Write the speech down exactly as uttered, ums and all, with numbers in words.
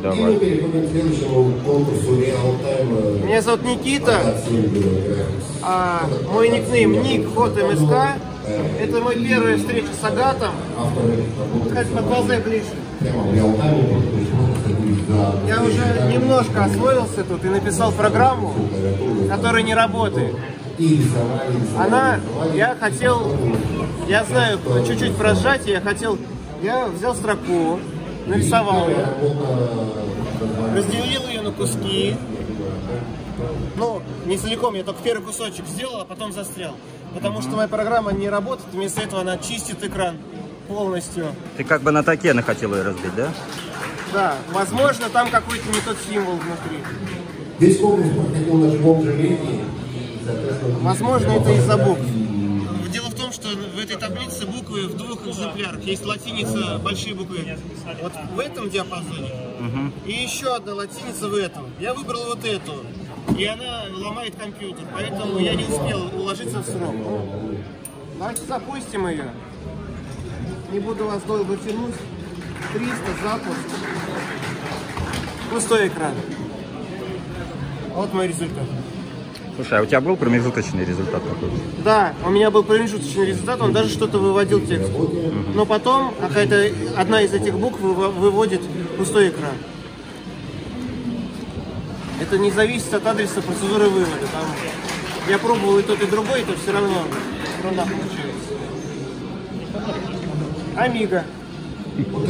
Давай. Меня зовут Никита, а мой никнейм Ник Хот МСК. Это моя первая встреча с Агатом. Кстати, подползай ближе. Я уже немножко освоился тут и написал программу, которая не работает. Она, я хотел, я знаю чуть-чуть про сжатие, я хотел, я взял строку, нарисовал ее, разделил ее на куски. Ну, не целиком, я только первый кусочек сделал, а потом застрял. Потому что моя программа не работает, вместо этого она чистит экран полностью. Ты как бы на такены хотел ее разбить, да? Да, возможно, там какой-то не тот символ внутри. Возможно, это из-за букв. Дело в том, что в этой таблице буквы в двух экземплярах. Есть латиница, большие буквы вот в этом диапазоне, угу. И еще одна латиница в этом. Я выбрал вот эту, и она ломает компьютер, поэтому я не успел уложиться в срок. Давайте запустим ее. Не буду вас долго тянуть. триста, запуск. Пустой экран. Вот мой результат. Слушай, а у тебя был промежуточный результат какой-то? Да, у меня был промежуточный результат, он даже что-то выводил текст. Угу. Но потом какая-то одна из этих букв выводит пустой экран. Это не зависит от адреса процедуры вывода. Там я пробовал и тот, и другой, это все равно ерунда получилась. Амиго.